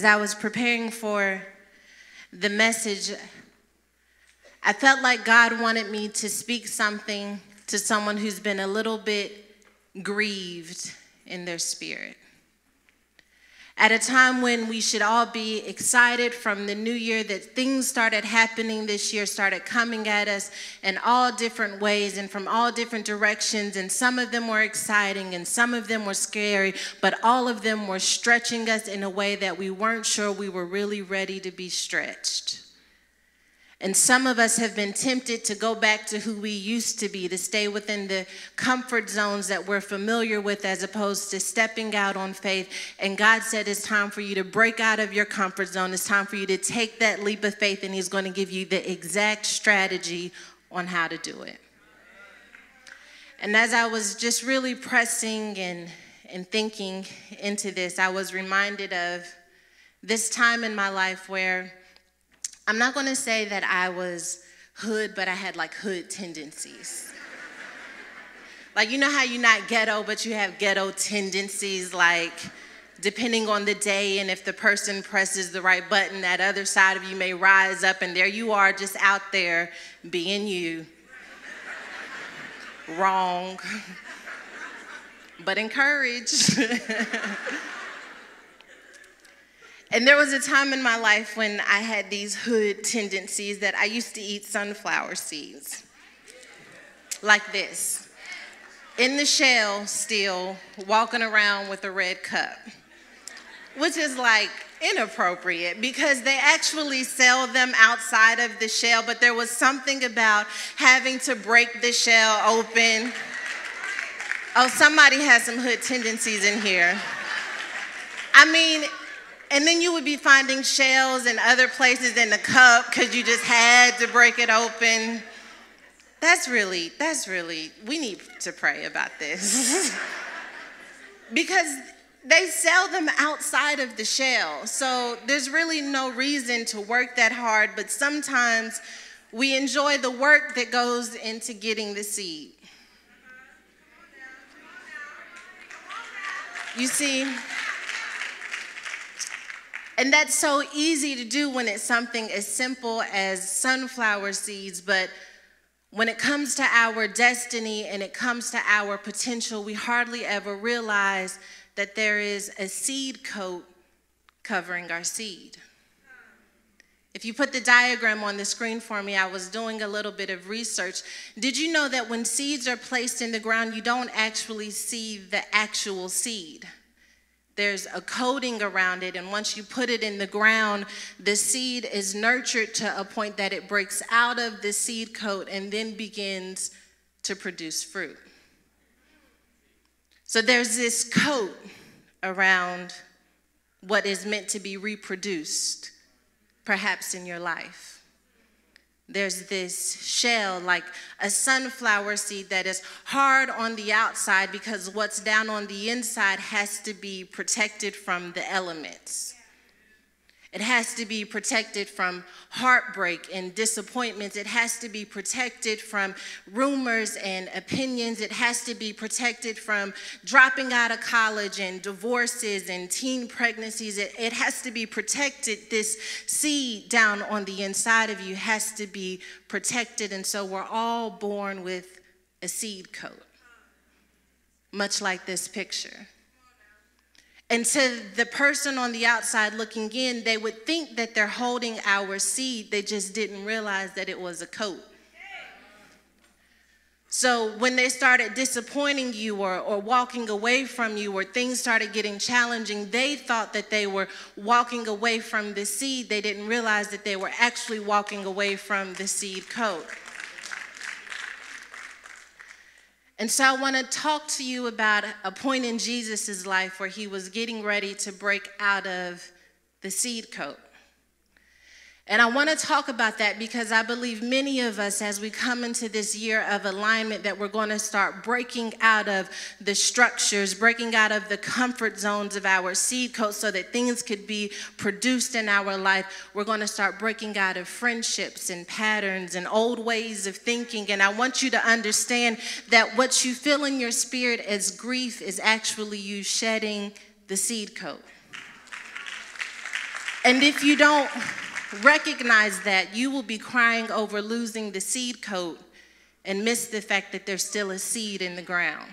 as I was preparing for the message, I felt like God wanted me to speak something to someone who's been a little bit grieved in their spirit. At a time when we should all be excited from the new year, that things started happening this year, started coming at us in all different ways and from all different directions. And some of them were exciting and some of them were scary, but all of them were stretching us in a way that we weren't sure we were really ready to be stretched. And some of us have been tempted to go back to who we used to be, to stay within the comfort zones that we're familiar with as opposed to stepping out on faith. And God said it's time for you to break out of your comfort zone. It's time for you to take that leap of faith, and He's going to give you the exact strategy on how to do it. And as I was just really pressing and thinking into this, I was reminded of this time in my life where I'm not going to say that I was hood, but I had like hood tendencies. Like, you know how you're not ghetto, but you have ghetto tendencies, like depending on the day and if the person presses the right button, that other side of you may rise up, and there you are just out there being you. Wrong, but encouraged. And there was a time in my life when I had these hood tendencies that I used to eat sunflower seeds. Like this. In the shell still, walking around with a red cup. Which is like inappropriate because they actually sell them outside of the shell, but there was something about having to break the shell open. Oh, somebody has some hood tendencies in here. I mean, and then you would be finding shells in other places in the cup because you just had to break it open. That's really, we need to pray about this. Because they sell them outside of the shell. So there's really no reason to work that hard, but sometimes we enjoy the work that goes into getting the seed. You see? And that's so easy to do when it's something as simple as sunflower seeds, but when it comes to our destiny and it comes to our potential, we hardly ever realize that there is a seed coat covering our seed. If you put the diagram on the screen for me, I was doing a little bit of research. Did you know that when seeds are placed in the ground, you don't actually see the actual seed? There's a coating around it, and once you put it in the ground, the seed is nurtured to a point that it breaks out of the seed coat and then begins to produce fruit. So there's this coat around what is meant to be reproduced, perhaps in your life. There's this shell, like a sunflower seed, that is hard on the outside because what's down on the inside has to be protected from the elements. It has to be protected from heartbreak and disappointments. It has to be protected from rumors and opinions. It has to be protected from dropping out of college and divorces and teen pregnancies. It has to be protected. This seed down on the inside of you has to be protected. And so we're all born with a seed coat, much like this picture. And to the person on the outside looking in, they would think that they're holding our seed. They just didn't realize that it was a coat. So when they started disappointing you or walking away from you, or things started getting challenging, they thought that they were walking away from the seed. They didn't realize that they were actually walking away from the seed coat. And so I want to talk to you about a point in Jesus' life where he was getting ready to break out of the seed coat. And I want to talk about that because I believe many of us, as we come into this year of alignment, that we're going to start breaking out of the structures, breaking out of the comfort zones of our seed coat so that things could be produced in our life. We're going to start breaking out of friendships and patterns and old ways of thinking. And I want you to understand that what you feel in your spirit as grief is actually you shedding the seed coat. And if you don't recognize that, you will be crying over losing the seed coat and miss the fact that there's still a seed in the ground.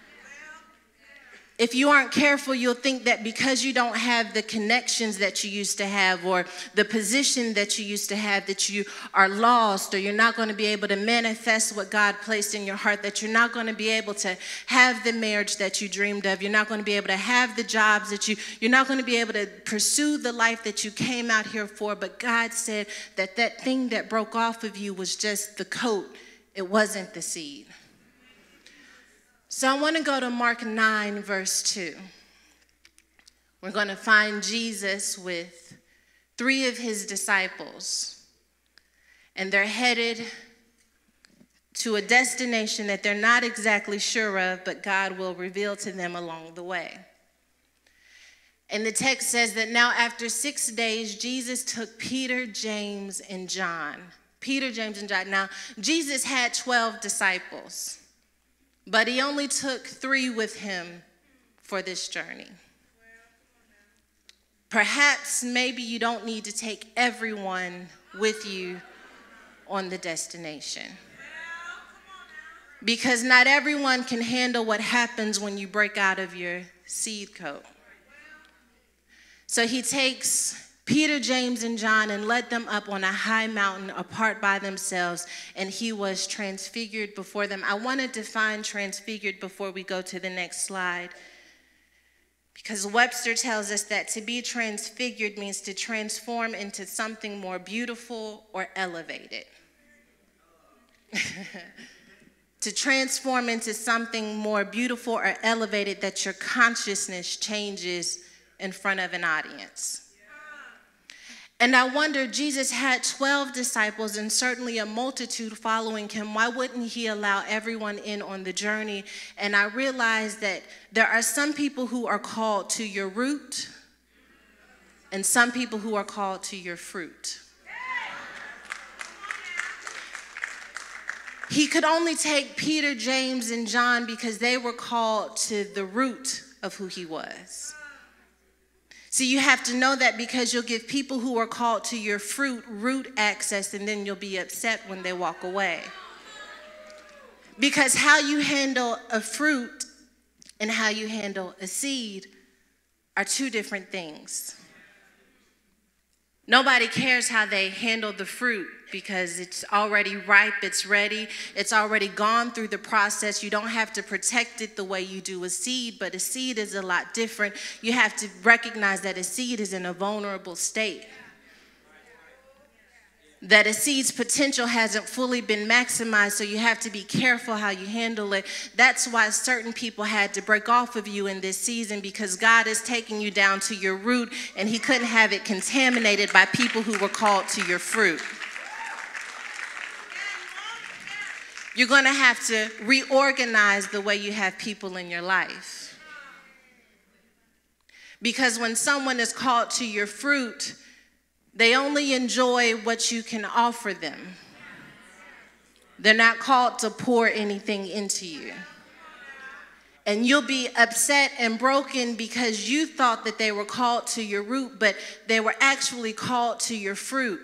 If you aren't careful, you'll think that because you don't have the connections that you used to have or the position that you used to have, that you are lost, or you're not going to be able to manifest what God placed in your heart, that you're not going to be able to have the marriage that you dreamed of, you're not going to be able to have the jobs that you're not going to be able to pursue the life that you came out here for. But God said that that thing that broke off of you was just the coat. It wasn't the seed. So I want to go to Mark 9, verse 2. We're going to find Jesus with 3 of his disciples, and they're headed to a destination that they're not exactly sure of, but God will reveal to them along the way. And the text says that now after 6 days, Jesus took Peter, James, and John. Peter, James, and John. Now, Jesus had 12 disciples. But he only took 3 with him for this journey. Perhaps maybe you don't need to take everyone with you on the destination. Because not everyone can handle what happens when you break out of your seed coat. So he takes Peter, James, and John and led them up on a high mountain apart by themselves, and he was transfigured before them. I want to define transfigured before we go to the next slide, because Webster tells us that to be transfigured means to transform into something more beautiful or elevated. To transform into something more beautiful or elevated, that your consciousness changes in front of an audience. And I wonder, Jesus had 12 disciples and certainly a multitude following him. Why wouldn't he allow everyone in on the journey? And I realized that there are some people who are called to your root and some people who are called to your fruit. He could only take Peter, James, and John because they were called to the root of who he was. So you have to know that, because you'll give people who are called to your fruit root access, and then you'll be upset when they walk away. Because how you handle a fruit and how you handle a seed are 2 different things. Nobody cares how they handle the fruit because it's already ripe, it's ready, it's already gone through the process. You don't have to protect it the way you do a seed, but a seed is a lot different. You have to recognize that a seed is in a vulnerable state. That a seed's potential hasn't fully been maximized, so you have to be careful how you handle it. That's why certain people had to break off of you in this season, because God is taking you down to your root, and he couldn't have it contaminated by people who were called to your fruit. You're going to have to reorganize the way you have people in your life. Because when someone is called to your fruit, they only enjoy what you can offer them. They're not called to pour anything into you. And you'll be upset and broken because you thought that they were called to your root, but they were actually called to your fruit.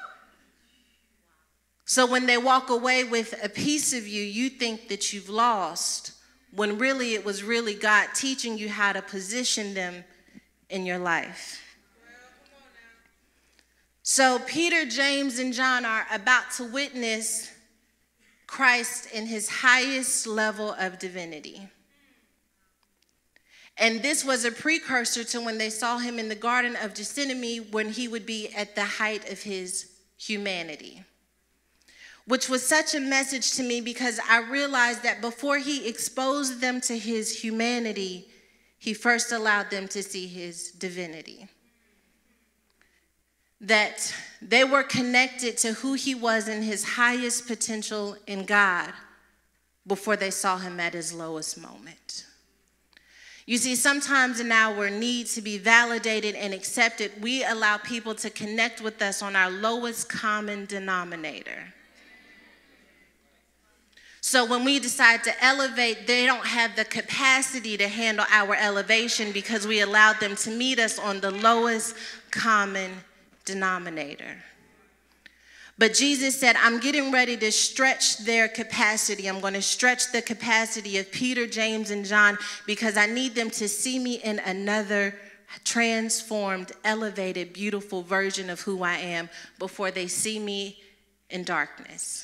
So when they walk away with a piece of you, you think that you've lost, when really it was really God teaching you how to position them in your life. So Peter, James, and John are about to witness Christ in his highest level of divinity. And this was a precursor to when they saw him in the Garden of Gethsemane, when he would be at the height of his humanity. Which was such a message to me, because I realized that before he exposed them to his humanity, he first allowed them to see his divinity. That they were connected to who he was in his highest potential in God before they saw him at his lowest moment. You see, sometimes in our need to be validated and accepted, we allow people to connect with us on our lowest common denominator. So when we decide to elevate, they don't have the capacity to handle our elevation because we allowed them to meet us on the lowest common denominator. But Jesus said, I'm getting ready to stretch their capacity. I'm going to stretch the capacity of Peter, James, and John because I need them to see me in another transformed, elevated, beautiful version of who I am before they see me in darkness.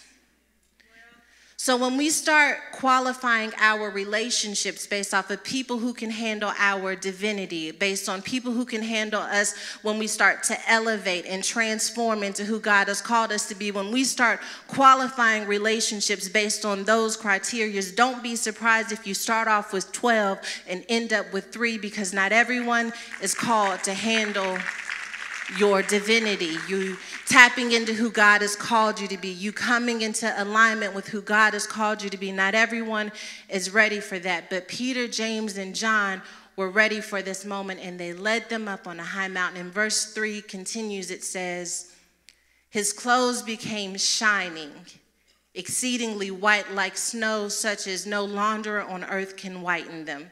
So when we start qualifying our relationships based off of people who can handle our divinity, based on people who can handle us when we start to elevate and transform into who God has called us to be, when we start qualifying relationships based on those criteria, don't be surprised if you start off with 12 and end up with 3, because not everyone is called to handle your divinity. You tapping into who God has called you to be. You coming into alignment with who God has called you to be. Not everyone is ready for that. But Peter, James, and John were ready for this moment, and they led them up on a high mountain. And verse 3 continues, it says, his clothes became shining, exceedingly white like snow, such as no launderer on earth can whiten them.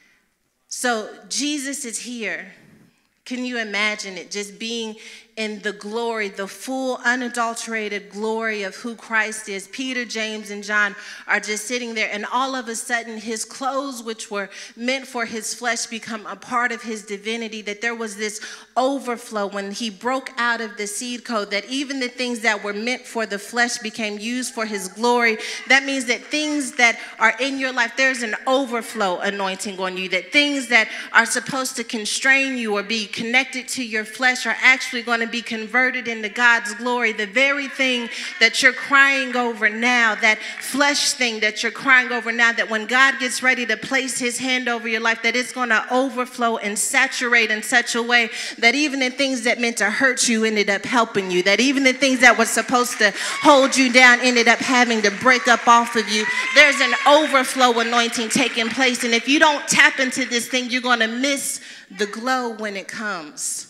So Jesus is here. Can you imagine it, just being in the glory, the full unadulterated glory of who Christ is? Peter, James, and John are just sitting there, and all of a sudden his clothes, which were meant for his flesh, become a part of his divinity, that there was this overflow when he broke out of the seed code, that even the things that were meant for the flesh became used for his glory. That means that things that are in your life, there's an overflow anointing on you, that things that are supposed to constrain you or be connected to your flesh are actually going to be converted into God's glory. The very thing that you're crying over now, that flesh thing that you're crying over now, that when God gets ready to place his hand over your life, that it's going to overflow and saturate in such a way that even the things that meant to hurt you ended up helping you, that even the things that were supposed to hold you down ended up having to break up off of you. There's an overflow anointing taking place, and if you don't tap into this thing, you're going to miss the glow when it comes.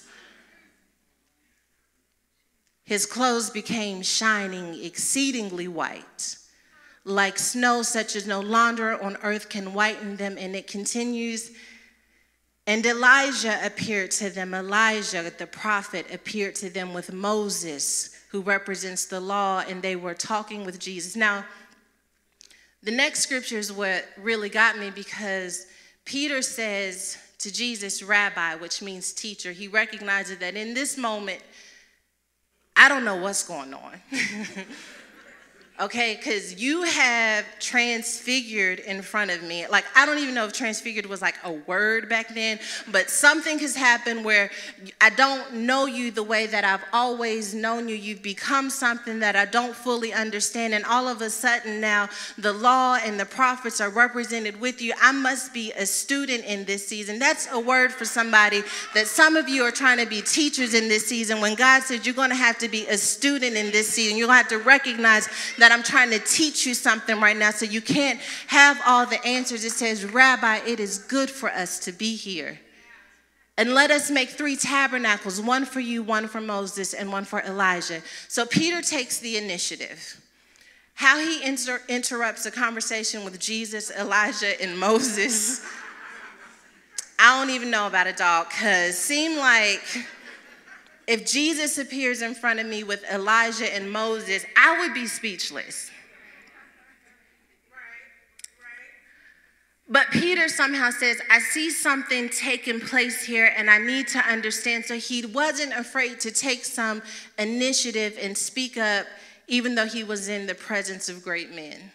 His clothes became shining, exceedingly white, like snow, such as no launderer on earth can whiten them. And it continues, and Elijah appeared to them. Elijah, the prophet, appeared to them with Moses, who represents the law, and they were talking with Jesus. Now, the next scripture is what really got me, because Peter says to Jesus, Rabbi, which means teacher. He recognizes that in this moment, I don't know what's going on. Okay, because you have transfigured in front of me. Like, I don't even know if transfigured was like a word back then, but something has happened where I don't know you the way that I've always known you. You've become something that I don't fully understand, and all of a sudden now the law and the prophets are represented with you. I must be a student in this season. That's a word for somebody, that some of you are trying to be teachers in this season, when God said you're going to have to be a student in this season. You'll have to recognize that I'm trying to teach you something right now, so you can't have all the answers. It says, Rabbi, it is good for us to be here. And let us make 3 tabernacles, one for you, one for Moses, and one for Elijah. So Peter takes the initiative. How he interrupts a conversation with Jesus, Elijah, and Moses, I don't even know about it, dog, because it seemed like if Jesus appears in front of me with Elijah and Moses, I would be speechless. But Peter somehow says, I see something taking place here, and I need to understand. So he wasn't afraid to take some initiative and speak up, even though he was in the presence of great men.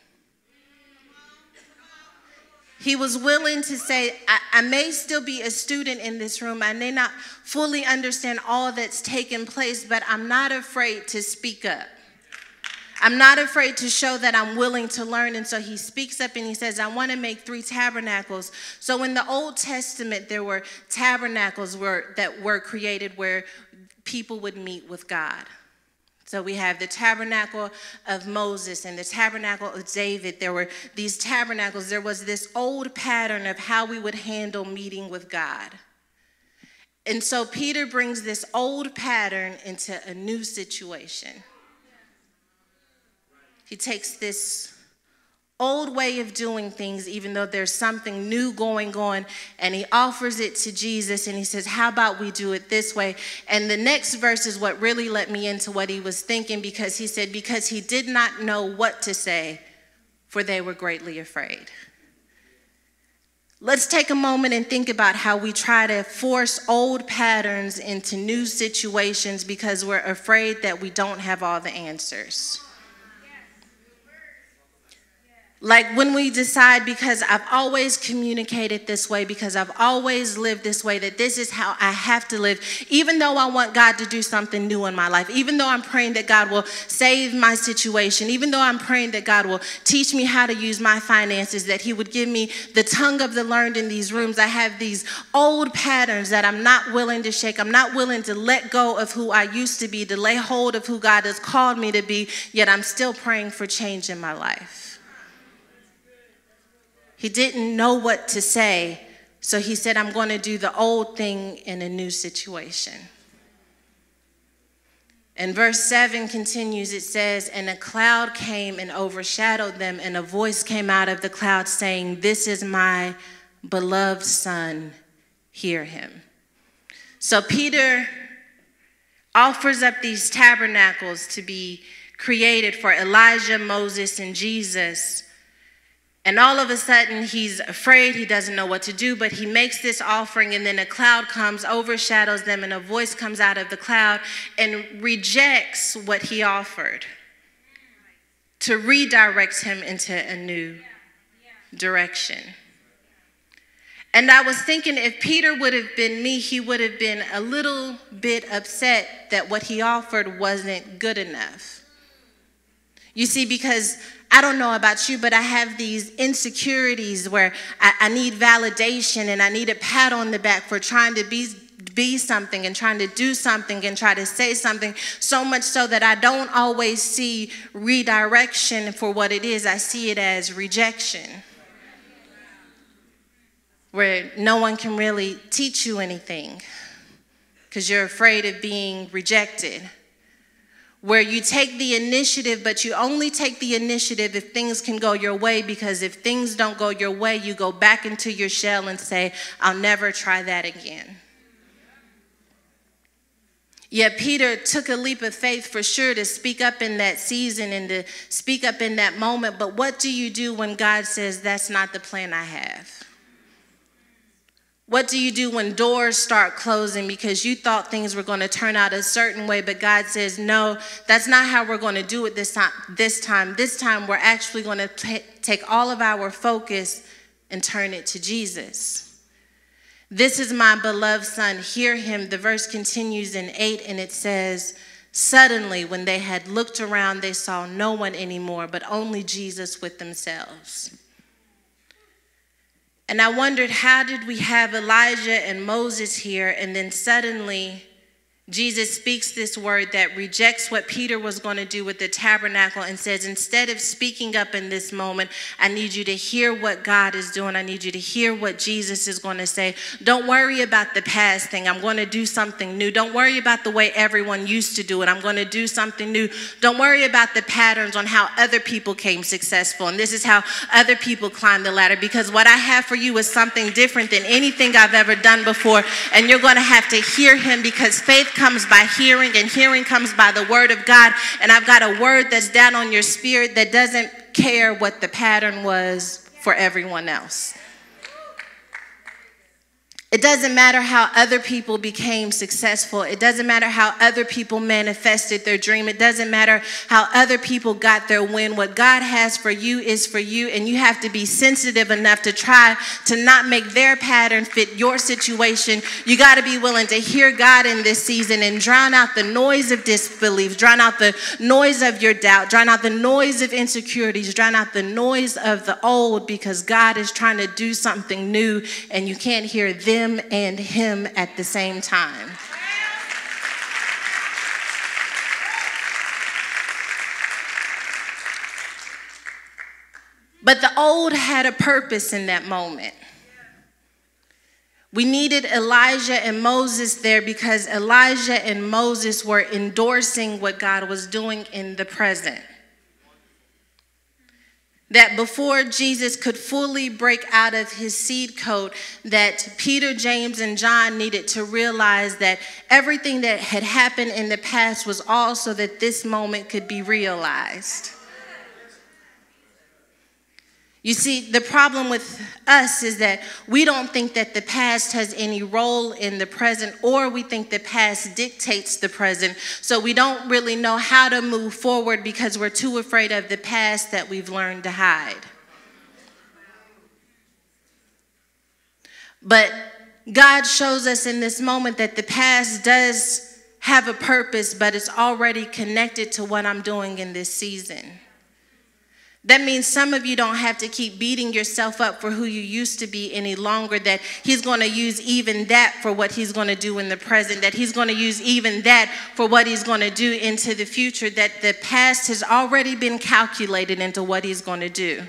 He was willing to say, I may still be a student in this room. I may not fully understand all that's taken place, but I'm not afraid to speak up. I'm not afraid to show that I'm willing to learn. And so he speaks up and he says, I want to make 3 tabernacles. So in the Old Testament, there were tabernacles that were created where people would meet with God. So we have the tabernacle of Moses and the tabernacle of David. There were these tabernacles. There was this old pattern of how we would handle meeting with God. And so Peter brings this old pattern into a new situation. He takes this old way of doing things, even though there's something new going on, and he offers it to Jesus, and he says, how about we do it this way? And the next verse is what really let me into what he was thinking, because he said, because he did not know what to say, for they were greatly afraid. Let's take a moment and think about how we try to force old patterns into new situations because we're afraid that we don't have all the answers. Like when we decide, because I've always communicated this way, because I've always lived this way, that this is how I have to live, even though I want God to do something new in my life, even though I'm praying that God will save my situation, even though I'm praying that God will teach me how to use my finances, that he would give me the tongue of the learned in these rooms. I have these old patterns that I'm not willing to shake. I'm not willing to let go of who I used to be, to lay hold of who God has called me to be, yet I'm still praying for change in my life. He didn't know what to say, so he said, I'm going to do the old thing in a new situation. And verse 7 continues, it says, and a cloud came and overshadowed them, and a voice came out of the cloud saying, this is my beloved son, hear him. So Peter offers up these tabernacles to be created for Elijah, Moses, and Jesus. And all of a sudden, he's afraid, he doesn't know what to do, but he makes this offering, and then a cloud comes, overshadows them, and a voice comes out of the cloud and rejects what he offered to redirect him into a new direction. And I was thinking, if Peter would have been me, he would have been a little bit upset that what he offered wasn't good enough. You see, because I don't know about you, but I have these insecurities where I need validation and I need a pat on the back for trying to be something and trying to do something and try to say something, so much so that I don't always see redirection for what it is. I see it as rejection, where no one can really teach you anything because you're afraid of being rejected. Where you take the initiative, but you only take the initiative if things can go your way, because if things don't go your way, you go back into your shell and say, I'll never try that again. Yet Peter took a leap of faith for sure to speak up in that season and to speak up in that moment. But what do you do when God says, that's not the plan I have? What do you do when doors start closing because you thought things were going to turn out a certain way, but God says, no, that's not how we're going to do it this time. This time we're actually going to take all of our focus and turn it to Jesus. This is my beloved son, hear him. The verse continues in 8, and it says, suddenly when they had looked around, they saw no one anymore, but only Jesus with themselves. And I wondered, how did we have Elijah and Moses here, and then suddenly Jesus speaks this word that rejects what Peter was going to do with the tabernacle and says, instead of speaking up in this moment, I need you to hear what God is doing. I need you to hear what Jesus is going to say. Don't worry about the past thing. I'm going to do something new. Don't worry about the way everyone used to do it. I'm going to do something new. Don't worry about the patterns on how other people came successful. And this is how other people climbed the ladder, because what I have for you is something different than anything I've ever done before. And you're going to have to hear him, because faith comes by hearing, and hearing comes by the word of God. And I've got a word that's down on your spirit that doesn't care what the pattern was for everyone else. It doesn't matter how other people became successful. It doesn't matter how other people manifested their dream. It doesn't matter how other people got their win. What God has for you is for you, and you have to be sensitive enough to try to not make their pattern fit your situation. You got to be willing to hear God in this season and drown out the noise of disbelief, drown out the noise of your doubt, drown out the noise of insecurities, drown out the noise of the old, because God is trying to do something new, and you can't hear them and him at the same time. But the old had a purpose in that moment. We needed Elijah and Moses there because Elijah and Moses were endorsing what God was doing in the present. that before Jesus could fully break out of his seed coat, that Peter, James, and John needed to realize that everything that had happened in the past was all so that this moment could be realized. You see, the problem with us is that we don't think that the past has any role in the present, or we think the past dictates the present. So we don't really know how to move forward because we're too afraid of the past that we've learned to hide. But God shows us in this moment that the past does have a purpose, but it's already connected to what I'm doing in this season. That means some of you don't have to keep beating yourself up for who you used to be any longer, that he's going to use even that for what he's going to do in the present, that he's going to use even that for what he's going to do into the future, that the past has already been calculated into what he's going to do.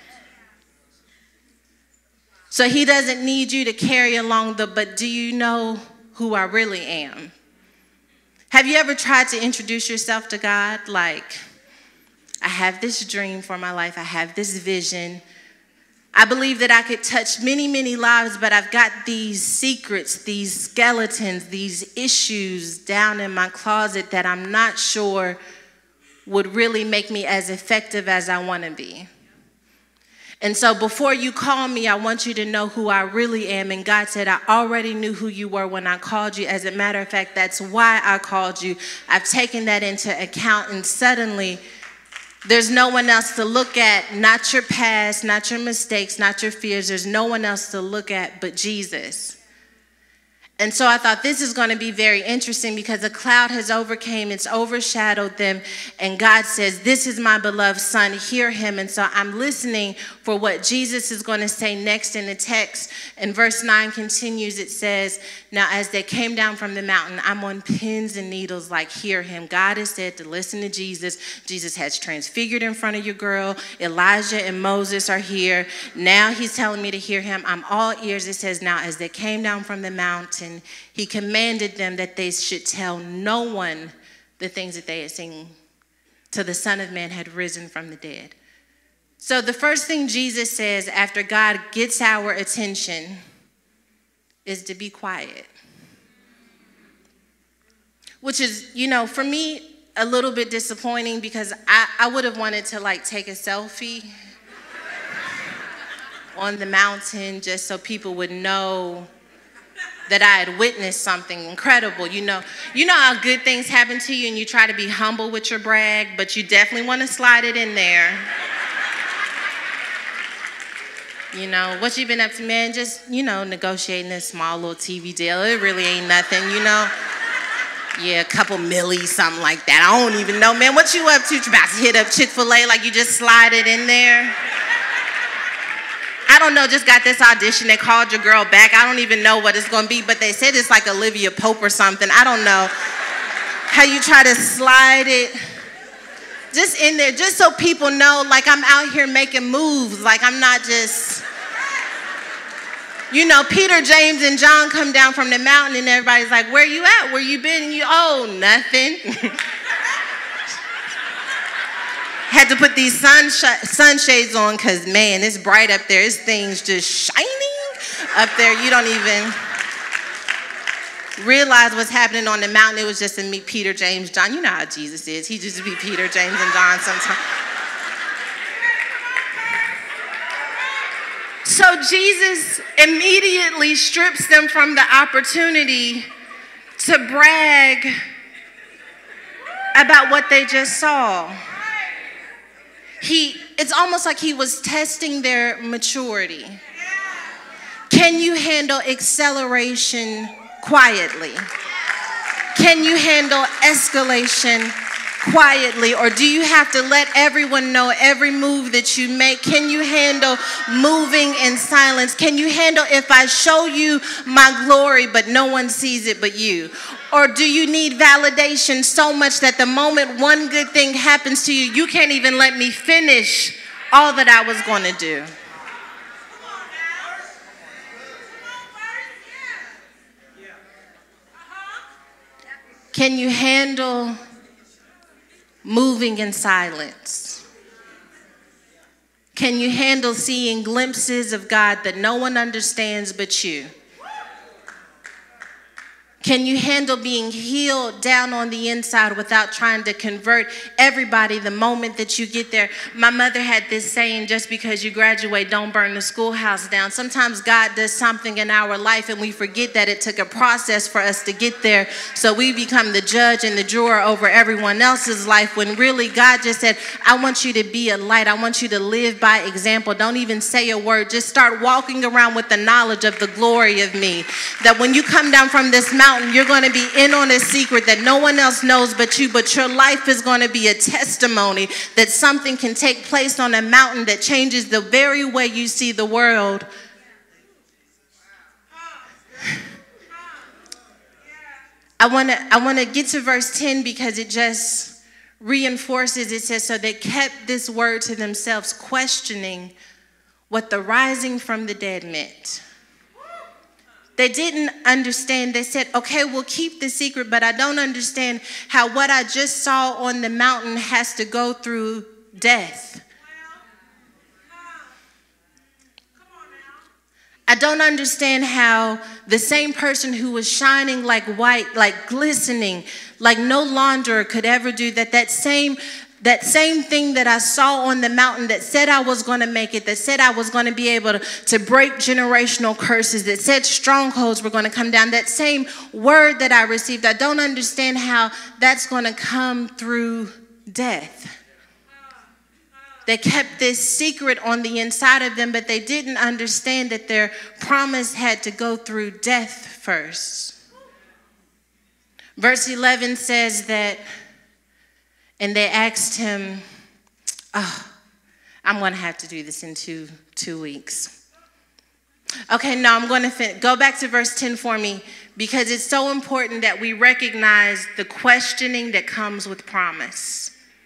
So he doesn't need you to carry along but do you know who I really am? Have you ever tried to introduce yourself to God like, I have this dream for my life. I have this vision. I believe that I could touch many, many lives, but I've got these secrets, these skeletons, these issues down in my closet that I'm not sure would really make me as effective as I want to be. And so before you call me, I want you to know who I really am. And God said, I already knew who you were when I called you. As a matter of fact, that's why I called you. I've taken that into account, and suddenly there's no one else to look at, not your past, not your mistakes, not your fears. There's no one else to look at but Jesus. And so I thought this is going to be very interesting because a cloud has overcame, it's overshadowed them. And God says, this is my beloved son, hear him. And so I'm listening for what Jesus is going to say next in the text. And verse 9 continues, it says, now as they came down from the mountain, I'm on pins and needles like, hear him. God has said to listen to Jesus. Jesus has transfigured in front of your girl. Elijah and Moses are here. Now he's telling me to hear him. I'm all ears. It says, now as they came down from the mountain, he commanded them that they should tell no one the things that they had seen till the Son of Man had risen from the dead. So the first thing Jesus says after God gets our attention is to be quiet. Which is, for me, a little bit disappointing because I would have wanted to take a selfie on the mountain just so people would know that I had witnessed something incredible. You know how good things happen to you and you try to be humble with your brag, but you definitely want to slide it in there. What you been up to, man? Just, negotiating this small little TV deal. It really ain't nothing, Yeah, a couple milli, something like that. I don't even know, man. What you up to? You about to hit up Chick-fil-A like you just slide it in there? I don't know, just got this audition. They called your girl back. I don't even know what it's going to be, but they said it's like Olivia Pope or something. I don't know how you try to slide it just in there, just so people know, I'm out here making moves. I'm not just, Peter, James, and John come down from the mountain and everybody's like, where you at? Where you been? And oh, nothing. Had to put these sunshades on because, man, it's bright up there. It's things just shining up there. You don't even realize what's happening on the mountain. It was just to meet Peter, James, John. You know how Jesus is. He just be Peter, James, and John sometimes. So Jesus immediately strips them from the opportunity to brag about what they just saw. It's almost like he was testing their maturity. Can you handle acceleration quietly? Can you handle escalation quietly? Or do you have to let everyone know every move that you make? Can you handle moving in silence? Can you handle if I show you my glory but no one sees it but you? Or do you need validation so much that the moment one good thing happens to you, you can't even let me finish all that I was going to do? Can you handle moving in silence? Can you handle seeing glimpses of God that no one understands but you? Can you handle being healed down on the inside without trying to convert everybody the moment that you get there? My mother had this saying, just because you graduate, don't burn the schoolhouse down. Sometimes God does something in our life and we forget that it took a process for us to get there. So we become the judge and the juror over everyone else's life, when really God just said, I want you to be a light. I want you to live by example. Don't even say a word. Just start walking around with the knowledge of the glory of me. That when you come down from this mountain, you're going to be in on a secret that no one else knows but you, but your life is going to be a testimony that something can take place on a mountain that changes the very way you see the world. I want to get to verse 10 because it just reinforces. It says, so they kept this word to themselves, questioning what the rising from the dead meant. They didn't understand. They said, okay, we'll keep the secret, but I don't understand how what I just saw on the mountain has to go through death. I don't understand how the same person who was shining like white, like glistening, like no launderer could ever do that same thing that I saw on the mountain that said I was going to make it, that said I was going to be able to break generational curses, that said strongholds were going to come down, that same word that I received, I don't understand how that's going to come through death. They kept this secret on the inside of them, but they didn't understand that their promise had to go through death first. Verse 11 says that, and they asked him, I'm going to have to do this in two weeks. Okay, no, I'm going to go back to verse 10 for me, because it's so important that we recognize the questioning that comes with promise.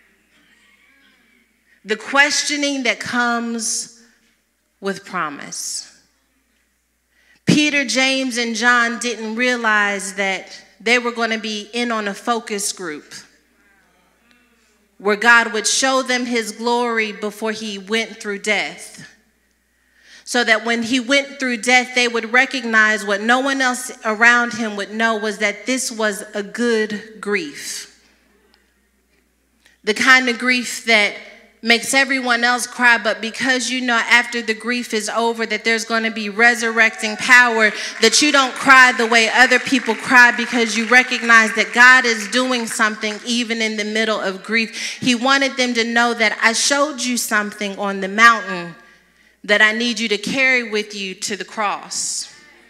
The questioning that comes with promise. Peter, James, and John didn't realize that they were going to be in on a focus group where God would show them his glory before he went through death. So that when he went through death, they would recognize what no one else around him would know, was that this was a good grief. The kind of grief that makes everyone else cry, but because you know after the grief is over that there's going to be resurrecting power, that you don't cry the way other people cry, because you recognize that God is doing something even in the middle of grief. He wanted them to know that I showed you something on the mountain that I need you to carry with you to the cross.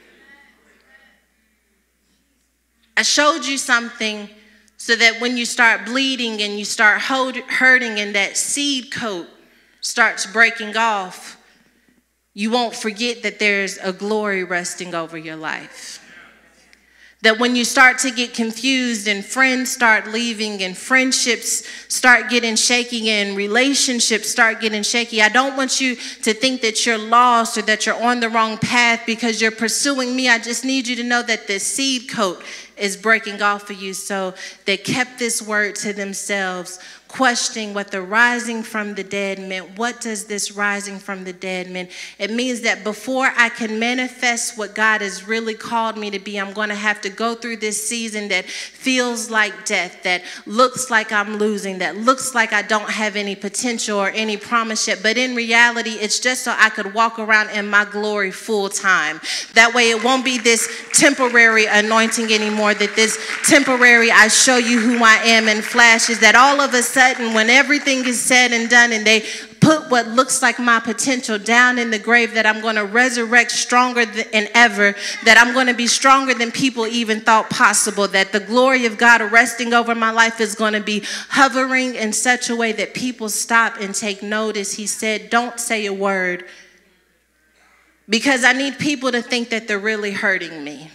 I showed you something so that when you start bleeding and you start hurting and that seed coat starts breaking off, you won't forget that there's a glory resting over your life. That when you start to get confused and friends start leaving and friendships start getting shaky and relationships start getting shaky, I don't want you to think that you're lost or that you're on the wrong path because you're pursuing me. I just need you to know that the seed coat is breaking off of you. So they kept this word to themselves, questioning what the rising from the dead meant. What does this rising from the dead mean? It means that before I can manifest what God has really called me to be, I'm going to have to go through this season that feels like death, that looks like I'm losing, that looks like I don't have any potential or any promise yet. But in reality, it's just so I could walk around in my glory full time. That way it won't be this temporary anointing anymore, that this temporary I show you who I am in flashes, that all of a sudden when everything is said and done and they put what looks like my potential down in the grave, that I'm going to resurrect stronger than ever, that I'm going to be stronger than people even thought possible, that the glory of God resting over my life is going to be hovering in such a way that people stop and take notice. He said, don't say a word, because I need people to think that they're really hurting me.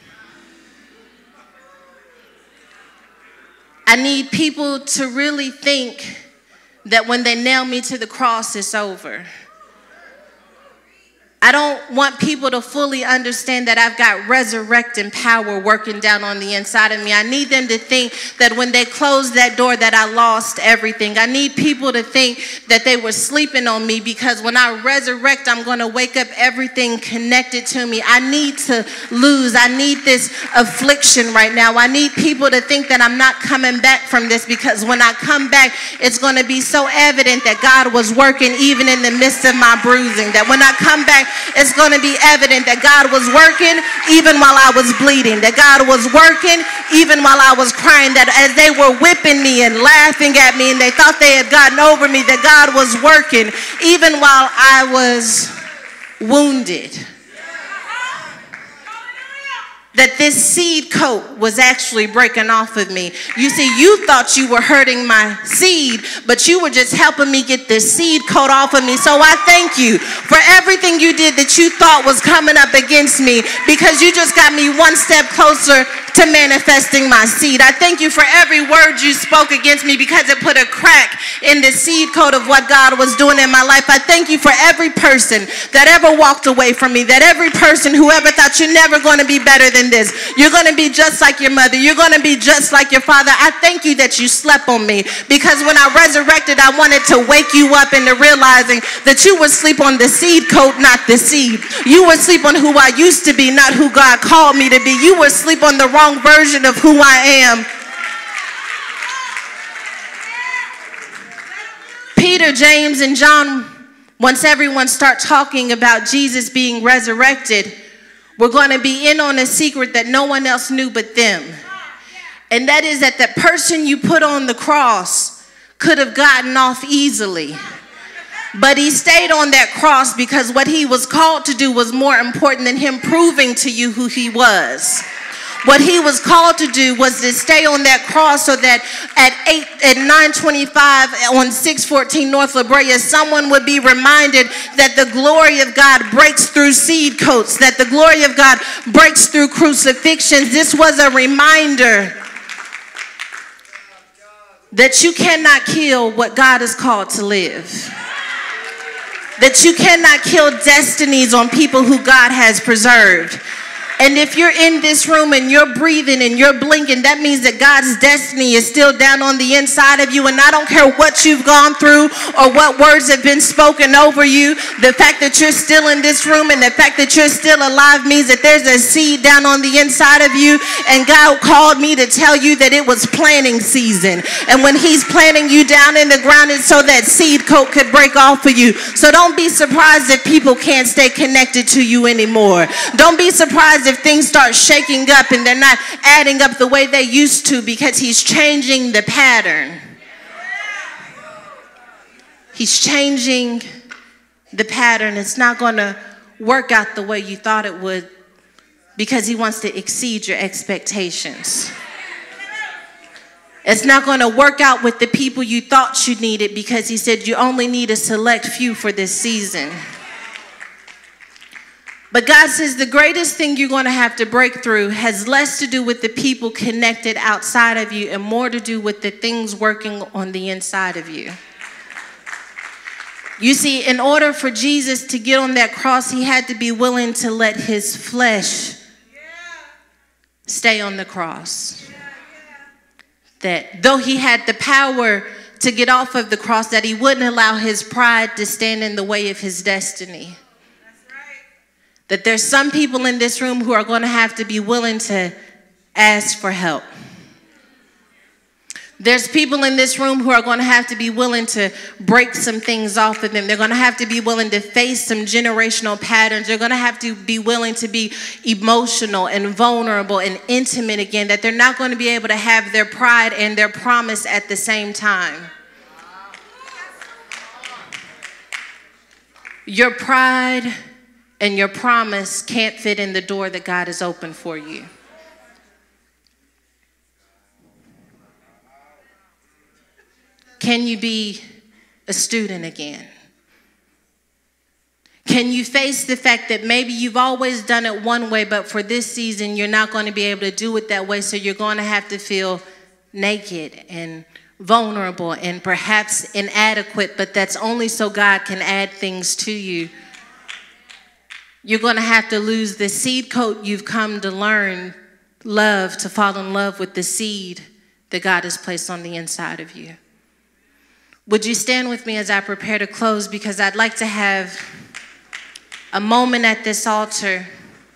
I need people to really think that when they nail me to the cross, it's over. I don't want people to fully understand that I've got resurrecting power working down on the inside of me. I need them to think that when they closed that door that I lost everything. I need people to think that they were sleeping on me, because when I resurrect, I'm going to wake up everything connected to me. I need to lose. I need this affliction right now. I need people to think that I'm not coming back from this, because when I come back, it's going to be so evident that God was working even in the midst of my bruising. That when I come back, it's going to be evident that God was working even while I was bleeding, that God was working even while I was crying, that as they were whipping me and laughing at me and they thought they had gotten over me, that God was working even while I was wounded. That this seed coat was actually breaking off of me. You see, you thought you were hurting my seed, but you were just helping me get the seed coat off of me. So I thank you for everything you did that you thought was coming up against me, because you just got me one step closer to manifesting my seed. I thank you for every word you spoke against me, because it put a crack in the seed coat of what God was doing in my life. I thank you for every person that ever walked away from me, that every person who ever thought you're never going to be better than this. You're going to be just like your mother. You're going to be just like your father. I thank you that you slept on me, because when I resurrected, I wanted to wake you up into realizing that you would sleep on the seed coat, not the seed. You would sleep on who I used to be, not who God called me to be. You would sleep on the wrong version of who I am. Peter, James, and John, once everyone starts talking about Jesus being resurrected, we're going to be in on a secret that no one else knew but them. And that is that the person you put on the cross could have gotten off easily. But he stayed on that cross because what he was called to do was more important than him proving to you who he was. What he was called to do was to stay on that cross so that at 9:25 on 614 North La Brea, someone would be reminded that the glory of God breaks through seed coats, that the glory of God breaks through crucifixions. This was a reminder that you cannot kill what God has called to live. That you cannot kill destinies on people who God has preserved. And if you're in this room and you're breathing and you're blinking, that means that God's destiny is still down on the inside of you. And I don't care what you've gone through or what words have been spoken over you. The fact that you're still in this room and the fact that you're still alive means that there's a seed down on the inside of you. And God called me to tell you that it was planting season. And when he's planting you down in the ground, it's so that seed coat could break off of you. So don't be surprised if people can't stay connected to you anymore. Don't be surprised if things start shaking up and they're not adding up the way they used to, because he's changing the pattern. He's changing the pattern. It's not going to work out the way you thought it would, because he wants to exceed your expectations. It's not going to work out with the people you thought you needed, because he said you only need a select few for this season. But God says the greatest thing you're going to have to break through has less to do with the people connected outside of you and more to do with the things working on the inside of you. You see, in order for Jesus to get on that cross, he had to be willing to let his flesh stay on the cross. That though he had the power to get off of the cross, that he wouldn't allow his pride to stand in the way of his destiny. That there's some people in this room who are going to have to be willing to ask for help. There's people in this room who are going to have to be willing to break some things off of them. They're going to have to be willing to face some generational patterns. They're going to have to be willing to be emotional and vulnerable and intimate again. That they're not going to be able to have their pride and their promise at the same time. Your pride and your promise can't fit in the door that God has opened for you. Can you be a student again? Can you face the fact that maybe you've always done it one way, but for this season, you're not going to be able to do it that way, so you're going to have to feel naked and vulnerable and perhaps inadequate, but that's only so God can add things to you. You're going to have to lose the seed coat you've come to love, to fall in love with the seed that God has placed on the inside of you. Would you stand with me as I prepare to close? Because I'd like to have a moment at this altar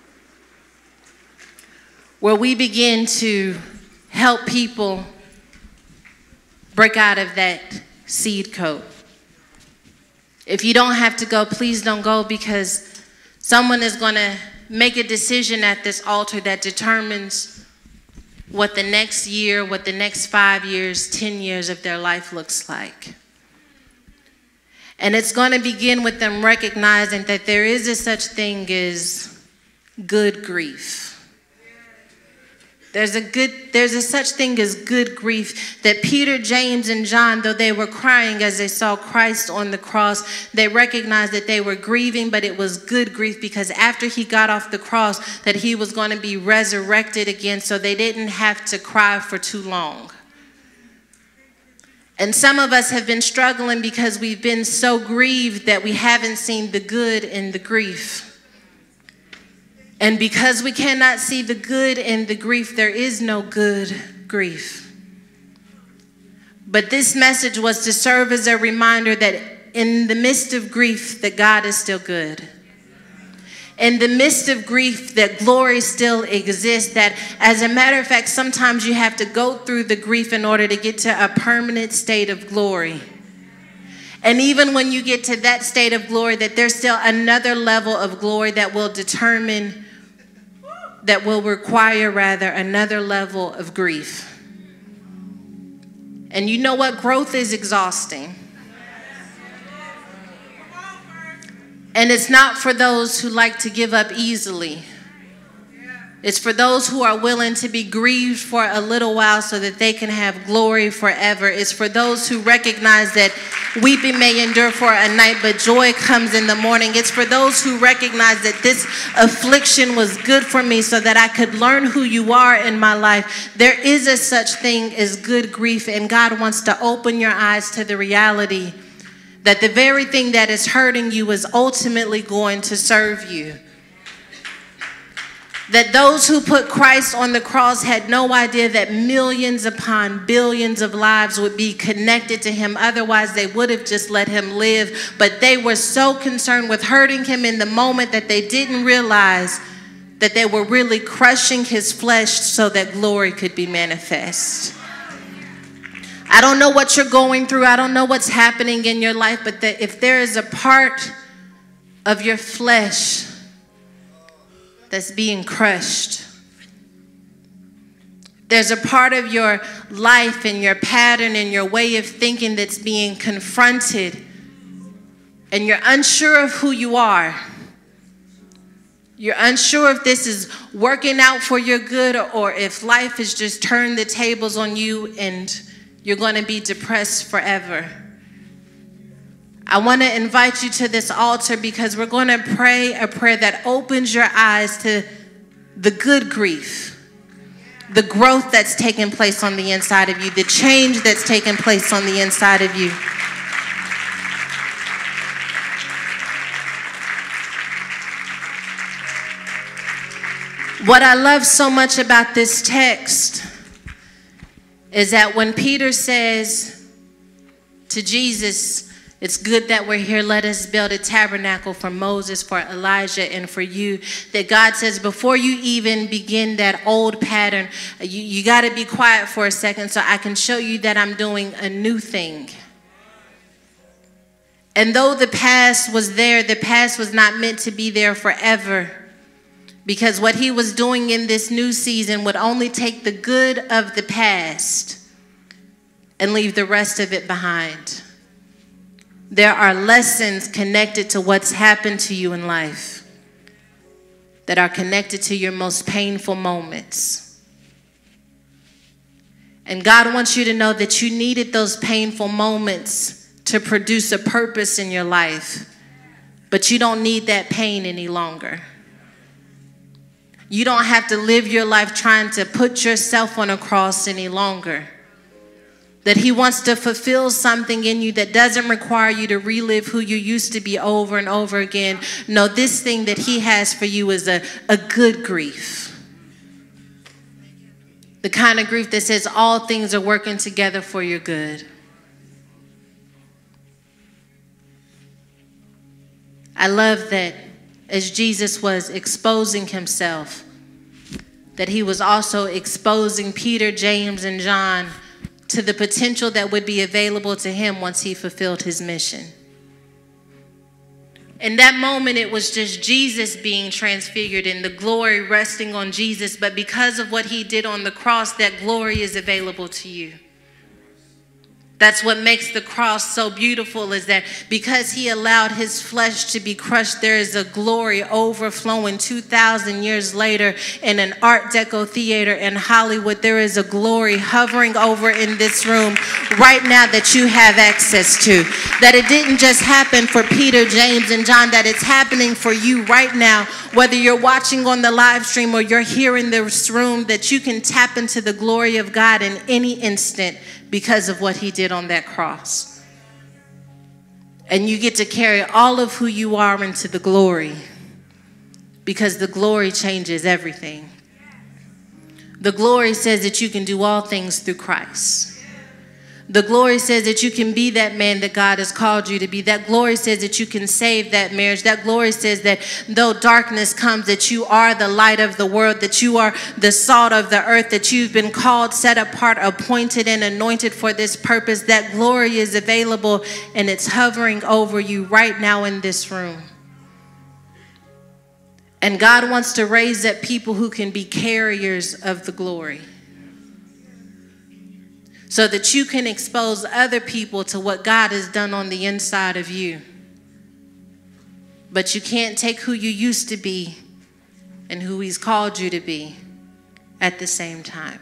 where we begin to help people break out of that seed coat. If you don't have to go, please don't go, because someone is going to make a decision at this altar that determines what the next year, what the next 5 years, 10 years of their life looks like. And it's going to begin with them recognizing that there is a such thing as good grief. There's a such thing as good grief, that Peter, James, and John, though they were crying as they saw Christ on the cross, they recognized that they were grieving, but it was good grief, because after he got off the cross, that he was going to be resurrected again, so they didn't have to cry for too long. And some of us have been struggling because we've been so grieved that we haven't seen the good in the grief. And because we cannot see the good in the grief, there is no good grief. But this message was to serve as a reminder that in the midst of grief, that God is still good. In the midst of grief, that glory still exists. That, as a matter of fact, sometimes you have to go through the grief in order to get to a permanent state of glory. And even when you get to that state of glory, that there's still another level of glory that will require another level of grief. And you know what? Growth is exhausting. And it's not for those who like to give up easily. It's for those who are willing to be grieved for a little while so that they can have glory forever. It's for those who recognize that weeping may endure for a night, but joy comes in the morning. It's for those who recognize that this affliction was good for me so that I could learn who you are in my life. There is a such thing as good grief, and God wants to open your eyes to the reality that the very thing that is hurting you is ultimately going to serve you. That those who put Christ on the cross had no idea that millions upon billions of lives would be connected to him. Otherwise, they would have just let him live. But they were so concerned with hurting him in the moment that they didn't realize that they were really crushing his flesh so that glory could be manifest. I don't know what you're going through. I don't know what's happening in your life. But that if there is a part of your flesh that's being crushed, there's a part of your life and your pattern and your way of thinking that's being confronted, and you're unsure of who you are. You're unsure if this is working out for your good, or if life has just turned the tables on you and you're going to be depressed forever. I want to invite you to this altar because we're going to pray a prayer that opens your eyes to the good grief, the growth that's taking place on the inside of you, the change that's taking place on the inside of you. What I love so much about this text is that when Peter says to Jesus, "It's good that we're here. Let us build a tabernacle for Moses, for Elijah, and for you," that God says, before you even begin that old pattern, you got to be quiet for a second so I can show you that I'm doing a new thing. And though the past was there, the past was not meant to be there forever, because what he was doing in this new season would only take the good of the past and leave the rest of it behind. There are lessons connected to what's happened to you in life that are connected to your most painful moments. And God wants you to know that you needed those painful moments to produce a purpose in your life, but you don't need that pain any longer. You don't have to live your life trying to put yourself on a cross any longer. That he wants to fulfill something in you that doesn't require you to relive who you used to be over and over again. No, this thing that he has for you is a good grief. The kind of grief that says all things are working together for your good. I love that as Jesus was exposing himself, that he was also exposing Peter, James, and John to the potential that would be available to him once he fulfilled his mission. In that moment, it was just Jesus being transfigured and the glory resting on Jesus. But because of what he did on the cross, that glory is available to you. That's what makes the cross so beautiful, is that because he allowed his flesh to be crushed, there is a glory overflowing 2,000 years later in an Art Deco theater in Hollywood. There is a glory hovering over in this room right now that you have access to. That it didn't just happen for Peter, James, and John, that it's happening for you right now, whether you're watching on the live stream or you're here in this room, that you can tap into the glory of God in any instant because of what he did on that cross. And you get to carry all of who you are into the glory, because the glory changes everything. The glory says that you can do all things through Christ. The glory says that you can be that man that God has called you to be. That glory says that you can save that marriage. That glory says that though darkness comes, that you are the light of the world, that you are the salt of the earth, that you've been called, set apart, appointed, and anointed for this purpose. That glory is available, and it's hovering over you right now in this room. And God wants to raise up people who can be carriers of the glory, so that you can expose other people to what God has done on the inside of you. But you can't take who you used to be and who he's called you to be at the same time.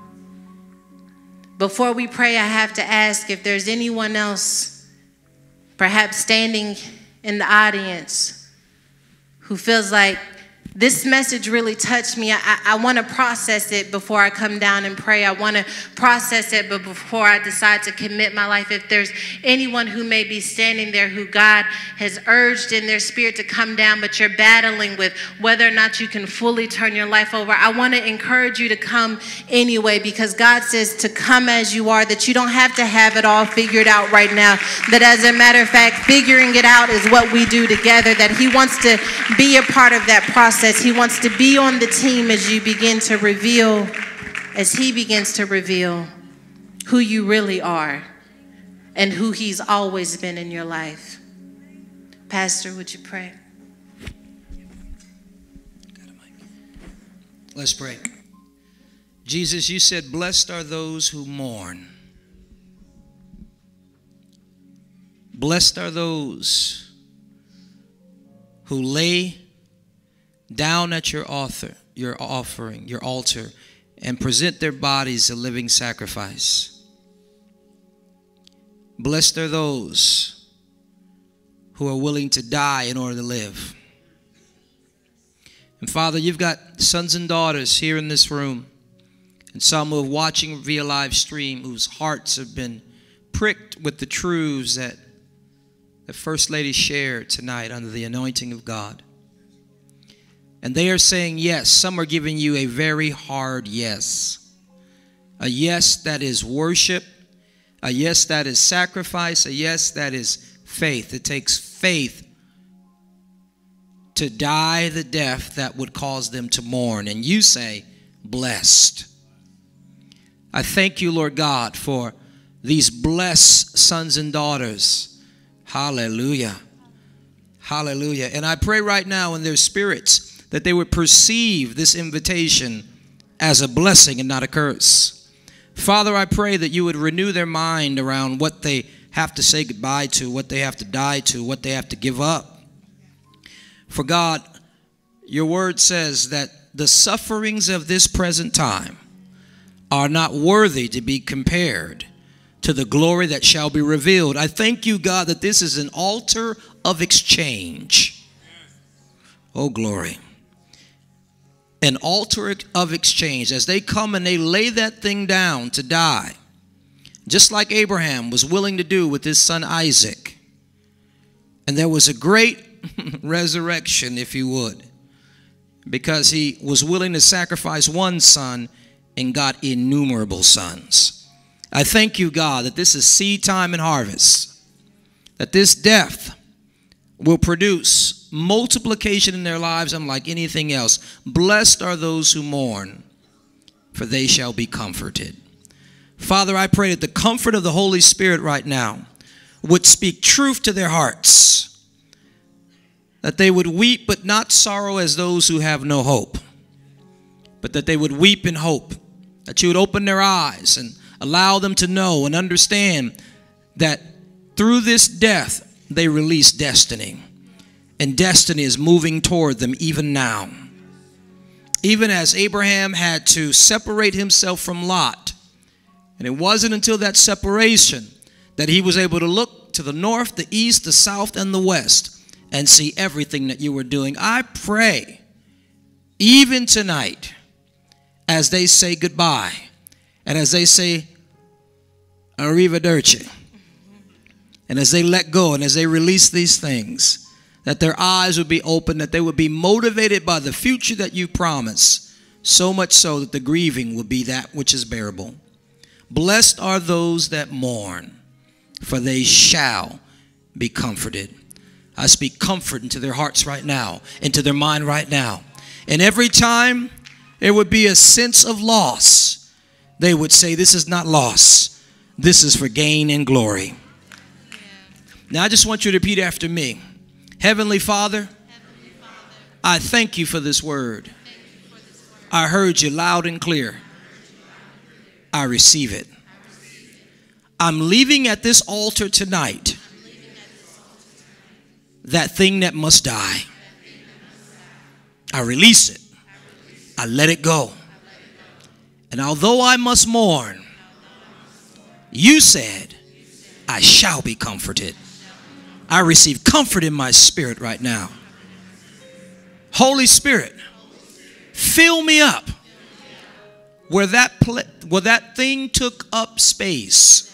Before we pray, I have to ask if there's anyone else, perhaps standing in the audience, who feels like this message really touched me. I want to process it before I come down and pray. I want to process it before I decide to commit my life. If there's anyone who may be standing there who God has urged in their spirit to come down, but you're battling with whether or not you can fully turn your life over, I want to encourage you to come anyway, because God says to come as you are, that you don't have to have it all figured out right now. That as a matter of fact, figuring it out is what we do together. That he wants to be a part of that process. He wants to be on the team as you begin to reveal, as he begins to reveal who you really are and who he's always been in your life. Pastor, would you pray? Let's pray. Jesus, you said, blessed are those who mourn. Blessed are those who lay down at your altar, and present their bodies a living sacrifice. Blessed are those who are willing to die in order to live. And Father, you've got sons and daughters here in this room, and some who are watching via live stream, whose hearts have been pricked with the truths that the First Lady shared tonight under the anointing of God. And they are saying yes. Some are giving you a very hard yes. A yes that is worship. A yes that is sacrifice. A yes that is faith. It takes faith to die the death that would cause them to mourn. And you say, blessed. I thank you, Lord God, for these blessed sons and daughters. Hallelujah. Hallelujah. And I pray right now in their spirits that they would perceive this invitation as a blessing and not a curse. Father, I pray that you would renew their mind around what they have to say goodbye to, what they have to die to, what they have to give up. For God, your word says that the sufferings of this present time are not worthy to be compared to the glory that shall be revealed. I thank you, God, that this is an altar of exchange. Oh, glory. An altar of exchange. As they come and they lay that thing down to die, just like Abraham was willing to do with his son Isaac. And there was a great resurrection, if you would, because he was willing to sacrifice one son and got innumerable sons. I thank you, God, that this is seed time and harvest, that this death will produce multiplication in their lives unlike anything else. Blessed are those who mourn, for they shall be comforted. Father, I pray that the comfort of the Holy Spirit right now would speak truth to their hearts, that they would weep but not sorrow as those who have no hope, but that they would weep in hope, that you would open their eyes and allow them to know and understand that through this death they release destiny, and destiny is moving toward them even now. Even as Abraham had to separate himself from Lot, and it wasn't until that separation that he was able to look to the north, the east, the south, and the west and see everything that you were doing. I pray, even tonight, as they say goodbye, and as they say arrivederci, and as they let go, and as they release these things, that their eyes would be open, that they would be motivated by the future that you promise, so much so that the grieving will be that which is bearable. Blessed are those that mourn, for they shall be comforted. I speak comfort into their hearts right now, into their mind right now. And every time there would be a sense of loss, they would say, this is not loss. This is for gain and glory. Yeah. Now I just want you to repeat after me. Heavenly Father, I thank you for this word. I heard you loud and clear. I receive it. I'm leaving at this altar tonight that thing that must die. I release it. I let it go. And although I must mourn, you said, I shall be comforted. I receive comfort in my spirit right now. Holy Spirit, fill me up where that thing took up space.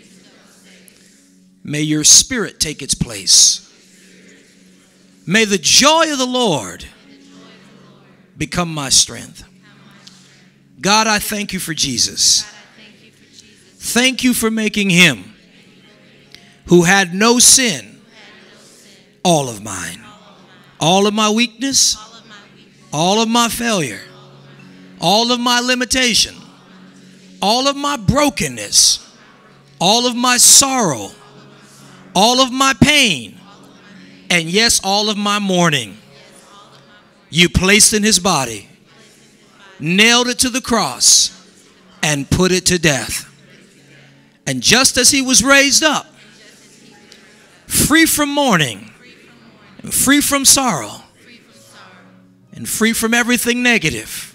May your spirit take its place. May the joy of the Lord become my strength. God, I thank you for Jesus. Thank you for making him who had no sin all of mine, all of my weakness, all of my failure, all of my limitation, all of my brokenness, all of my sorrow, all of my pain, and yes, all of my mourning. You placed in his body, nailed it to the cross, and put it to death. And just as he was raised up, free from mourning, and free from sorrow, and free from everything negative,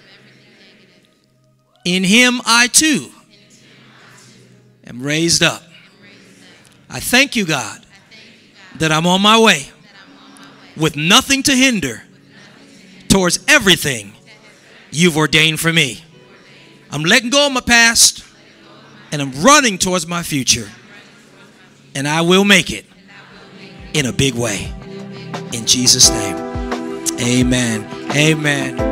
in him I too am raised up. I thank you, God, that I'm on my way with nothing to hinder towards everything you've ordained for me. I'm letting go of my past and I'm running towards my future. And I will make it in a big way. In Jesus' name, amen. Amen.